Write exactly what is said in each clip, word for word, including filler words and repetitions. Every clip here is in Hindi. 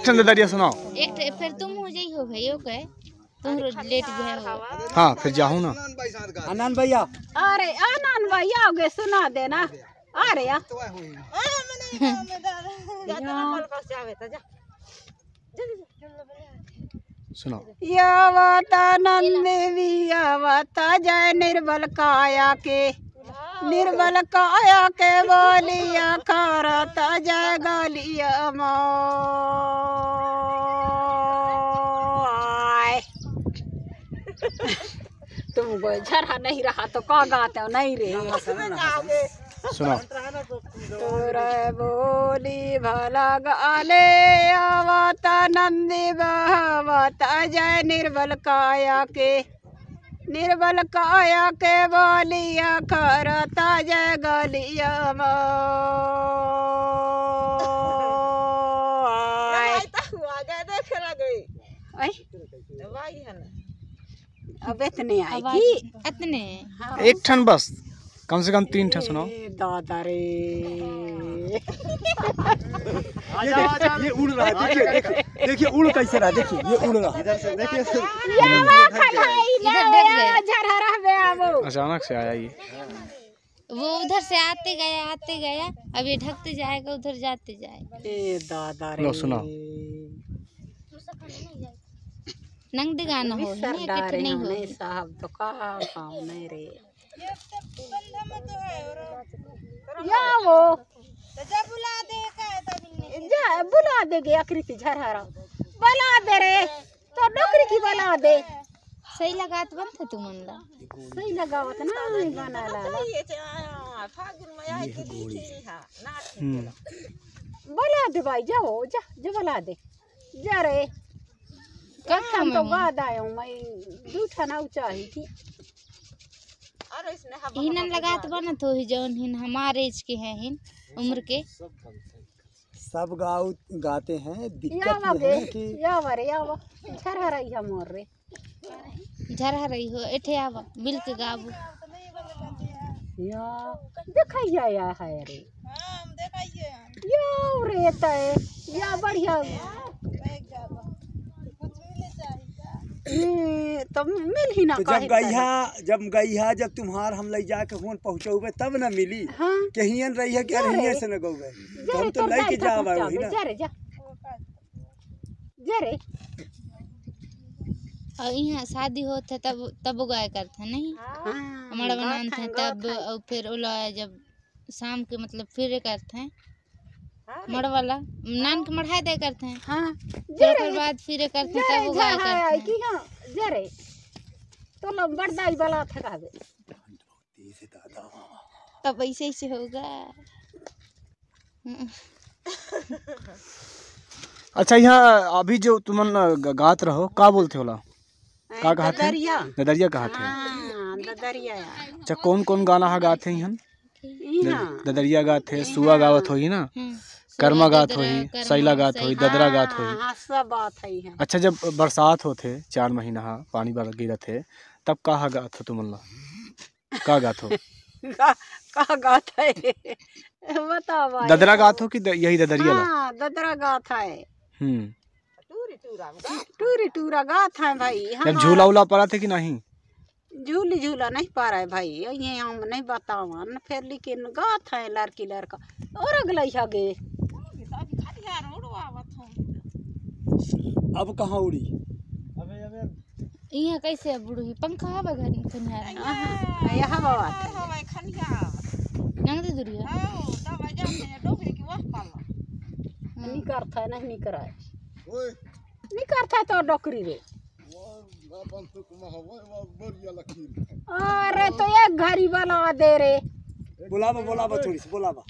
ठन दरिया सुनाओ। एक फिर तुम हो जाई हो भाई ओके तुम लेट गए हो। हाँ फिर जाऊँ ना। अनन भैया अरे अनन भैया आओगे सुना देना। अरे यार सुनाओ। यावता नंदेवी यावता जय निर्बल काया के निर्बल काया के बोलिया करता जय गलिया मोय। तुम झरहा नहीं रहा तो का गाते हो नहीं रे। सुनाओ। तोरे बोली भला गाले आवता नंदी बहवता जय निर्बल काया के निर्बल काया के बोलिया करता जय गलिया मोय। अब इतने आएगी इतने एक ठन बस कम से कम तीन ठन सुनाओ। दादा रे ये उड़ रहा है। देखिए देखिए देखिए उड़ कैसे रहा है। देखिए ये उड़ रहा है इधर से। देखिए अचानक से आया ये। वो उधर से आते गया आते गया अब ये ढकते जाएगा उधर जाते जाएगा। ए दादा रे लो सुनाओ। नंग दिगाना हो नहीं डारे नहीं नहीं हो साहब तो का काम नहीं रे। या वो जा बुला दे जा बुला दे गया आकृति झरहरा बुला दे रे तो डोकरी की बुला दे। सही लगात बनत तू मन ला सही लगावत ना गाना ला बुला दे भाई जाओ जा जो बुला दे जा रे। कथम तो बाद आया हूँ मैं दूठा ना चाहिए थी। हिनन लगात बनत हो ही जौन हिन हमारे एज के हैं हिन उम्र के सब गाँव गाते हैं। दिक्कत या ये है कि या रे या झरहा रही है मोर रे झरहा रही हो एठे आवा बिल के गाबू या देखैया या है रे हां देखैया यो रे तय या बढ़िया तब मिल ही ना। तो जब गईहा जब गईहा जब तुम्हार हम ले जाके हुन पहुंचोगे तब ना मिली। हाँ? कहियन रही है क्या रही से न गौगे तो हम तो लेके जावा वही ना। जा रे जा जा रे और यहाँ शादी होते तब तब गाय करते नहीं हमारा बनाते तब और फिर उलाया जब शाम के मतलब फिर करते हैं मड़ वाला नान के मढ़ाई दे करते हैं। हाँ फिर बाद फिर करते हैं तब गाय करते हैं की हां जरे तो लो बड़दाई वाला था दे तब ऐसे ऐसे होगा। अच्छा यहाँ अभी जो तुमन गात रहो का बोलते होला का कहते हैं ददरिया ददरिया कहते हैं। हां ददरिया। अच्छा कौन कौन गाना हा गाते हैं यहाँ यहाँ ददरिया गाते हैं सुआ गावत होई ना कर्मा गात होई सैला गात होई ददरा गात होई। हां सब बात है। अच्छा जब बरसात होते चार महीना हा पानी बार गिरत है तब का गात हो तुमन ला का गात हो का का गात है बताओ भाई। ददरा गात हो कि द, यही ददरिया ला। हां ददरा गात है। हम्म टूरी टूरा गात है भाई। जब झूला उला पड़ा थे कि नहीं झूली झूला नहीं पा रहा है भाई ये हम नहीं बतावा न फिर लेकिन गात है लड़की लड़का और अगला गे अब कहाँ उड़ी यहाँ कैसे बुढ़ी पंखा हवा घर खनियार यहाँ बात है नंग दे दुरिया नहीं करता है नहीं करा है नहीं करता है तो डोकरी रे। अरे तो एक घड़ी बना दे रे बुलावा बुलावा थोड़ी सी बुलावा।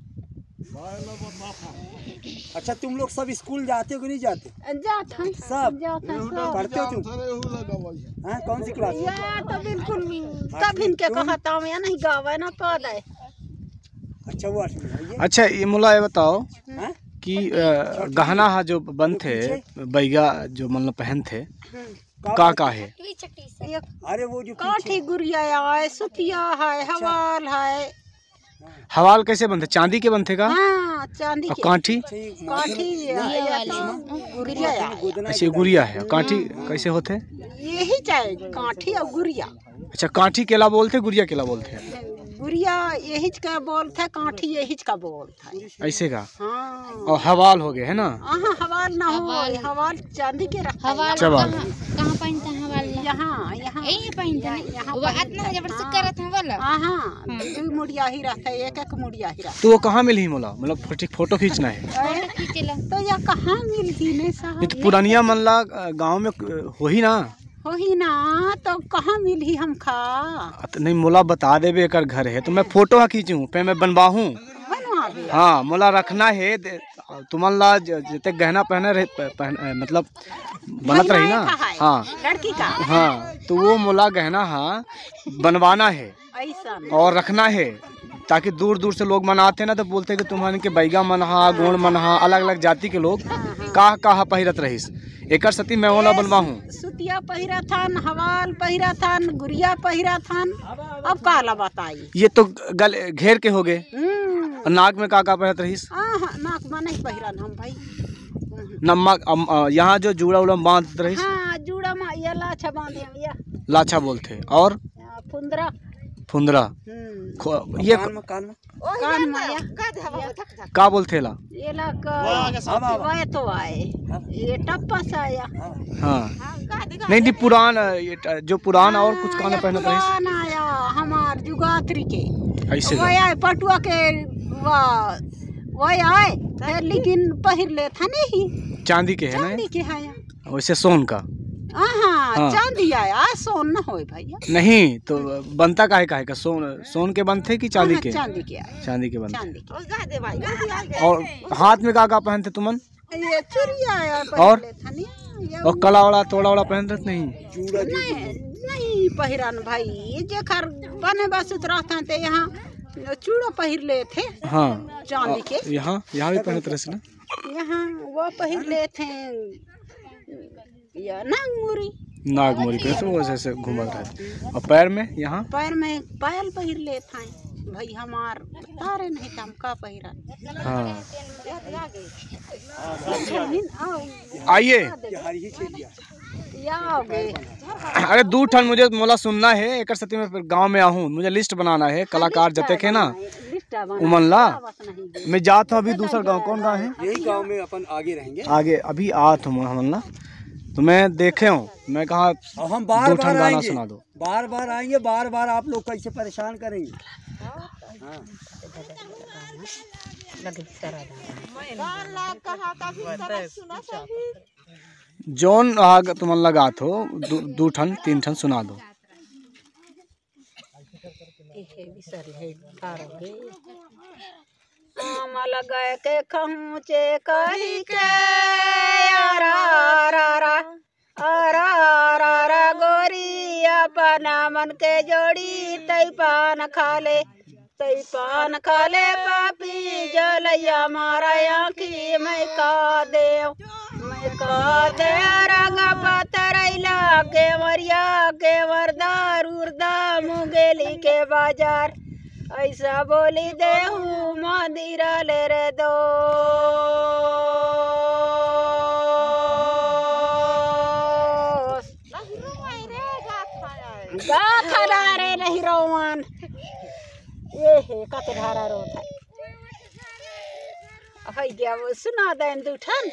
अच्छा तुम लोग सब स्कूल जाते हो कि नहीं जाते? जाते हैं सब जाते हैं सब। पढ़ते हो तुम? हाँ कौन सी क्लास? या तो बिल्कुल तब इनके कहता हूँ या नहीं गावा ना पद है। अच्छा वो आठवीं। अच्छा ये मुला ये बताओ हाँ? कि गहना हा जो बन थे बैगा जो मतलब पहन थे का का है? अरे वो जो काठी गुड़िया है सुतिया है हवाल है हवाल कैसे बनते? चांदी के बनते का? हाँ चांदी और के। कांठी? काठी ये वाली गुड़िया है। अच्छा गुड़िया है। कांठी कैसे होते? यही चाहे काठी और गुड़िया। अच्छा कांठी केला बोलते, गुड़िया केला बोलते हैं? गुड़िया यही का बोलता है, काठी यही का बोलता है। ऐसे का? हाँ और हवाल हो गए है ना? हाँ हवाल ना हो, हवाल। हवाल चांदी के रखता है। हवाल चवाल। कहाँ कहाँ पहनता है हवाल? यहाँ यहाँ यही पहनता है। यहाँ वो इतना जबरदस्त हाँ। करत है वाला। हाँ हाँ दो मुड़िया ही रहता है, एक एक मुड़िया ही रहता तो वो कहाँ मिली मोला? मतलब फोटो फोटो खींचना है। है। फोटो खींचेला। तो यह कहाँ मिलती नहीं ये साहब? तो पुरानिया मनला गांव में हो ही ना? हो ही ना, तो कहाँ मिली हमका? अत नहीं मोला बता देबे एकर घर है तो मैं फोटो हा खींचूं पे मैं बनवाहूं। बनवा दे। हाँ मोला रखना है। तुमन ला जते गहना पहने रहे पहन, मतलब बनत रही ना? महिलाएं का है, हाँ लड़की का हाँ तो वो मोला गहना हाँ बनवाना है ऐसा नहीं। और रखना है, ताकि दूर दूर से लोग मनाते ना तो बोलते कि तुम्हारे के बैगा मन हा, गोण मन हा, अलग अलग जाति के लोग कहा कहा पहिरत रहीस। एकर सती मैं वाला बनवाहूं। सुतिया पहिरा थान, हवाल पहिरा थान, गुड़िया पहिरा थान। अब काला बताई। ये तो गल घेर के हो गए। हम्म और नाक में का का पहिरत रहीस? हाँ हाँ, नाक में नहीं पहिरा हम भाई। नमक यहाँ जो जूड़ा उड़ा बांधत रहीस? हाँ जूड़ा में ये लाछा बांधे या लाछा बोलते। और फुंदरा। फुंदरा हम्म खो- ये कान में या का बोलते ला? ये ला का वाय तो आए, ये टप्पा सा आया। हाँ नहीं नहीं पुरान ये ट- जो पुरान और कुछ काने पहनत रहीस? पुरान आया हमार जुगात्री के। ऐसे वही आए पटुआ के वाह वही आए फिर, लेकिन पहिर ले था नहीं। चांदी के है चांदी ना? के आया। वैसे सोन का? हाँ हाँ। चांदी आया, सोन न होए भैया। नहीं तो बनता काहे काहे का? सोन सोन के बनते कि चांदी हाँ, के? चांदी के आया, चांदी के बनते। चांदी के। और हाथ में का का पहनते तुमन? ये चुरिया आया और? पहिर ले था नहीं। ये और कला वाला तोड़ा वाला पहनते नहीं? नहीं नहीं पहिरान भाई, जेखर बने बस रहता थे यहाँ चूड़ा पहिर ले थे हाँ चांदी के। यहाँ यहाँ भी पहनते रहे ना? यहाँ वो पहिर ले थे या नागमुरी। नागमोरी पे तो वो जैसे घूमत रहे। और पैर में यहाँ? पैर में पायल पहिर ले थे भाई हमार, तारे नहीं था हम का पहिरा। हाँ आओ आइए। या आओ गए। अरे दू ठन मुझे मोला सुनना है, एक सती में फिर गांव में आहूँ, मुझे लिस्ट बनाना है कलाकार जते के ना उमन ला। मैं जाता हूँ अभी दूसरा गांव। कौन गांव है? यही गांव में अपन आगे रहेंगे। आगे अभी आत हूँ हमन ला, तो मैं देखे हूँ। मैं कहा और हम बार दो बार ठन गाना आएंगे, सुना दो। बार बार आएंगे, बार बार आप लोग कैसे परेशान करेंगे। हाँ। जोन आग तुमन लगात हो दू, दू ठन तीन ठन सुना दो। आम लगाए के कहूँचे कही के आरा आरा आरा आरा आरा आरा गोरी अपना मन के जोड़ी तई पान खा ले, तई पान खा ले पापी जलैया मारा आँखी मैं का देव, मैं का दे रंग पतरैला के मरिया के मरदार उर्दा मुंगेली के बाजार। ऐसा बोली देहू मदिरा ले रे दो गाथा रे नहीं रोवन ये है कते धारा रोत है। है क्या वो सुना देन दूठन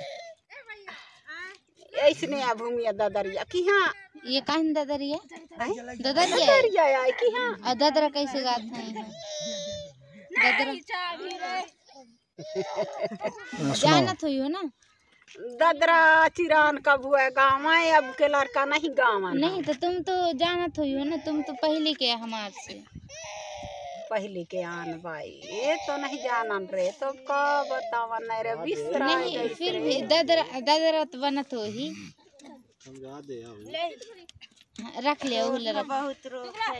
ऐसने आ भूमिया ददरिया की। हाँ ये काहन ददरिया? ददरिया ददरिया आए की। हाँ और ददरा कैसे गाते हैं? ददरा जानत हुई हो ना? ददरा चिरान कब हुआ गाँव में, अब के लड़का नहीं गाँव में। नहीं तो तुम तो जानत हुई हो ना, तुम तो पहले के हमार से। पहले के आन भाई ये तो नहीं जानन रे, तो का बतावन नहीं रे बिस्तरा नहीं फिर भी ददरा ददरा तो बनत हो ही। रख ले उहले बहुत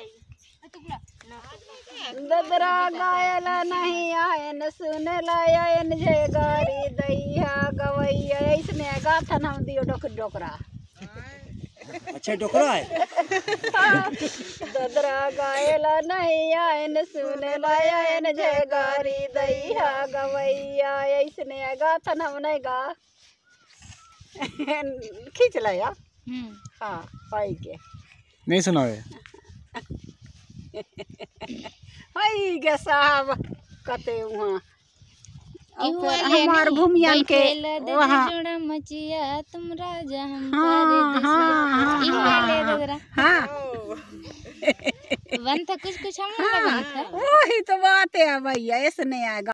ददरा गायला नहीं आयन सुनला आयन जे गारी दैया गवैया ऐसने गाथन हम दियो डोक डोकरा। अच्छा डोकरा है। ददरा गायला नहीं आयन सुने लायन जय गारी दैया गवैया ऐसने गाथा हम नहीं गा खींच लाया। हम्म हाँ पाई के नहीं सुनावे हाय गे साहब कते वहाँ इहु वाले हमार नहीं, भूमियन के बैठेला दे वहाँ जोड़ा मचिया तुम राजा हम हाँ, हाँ, हाँ, इहु वाले ददरा हाँ बनता कुछ कुछ हम ना बनता। वही तो बात है भैया ऐसे नहीं आएगा।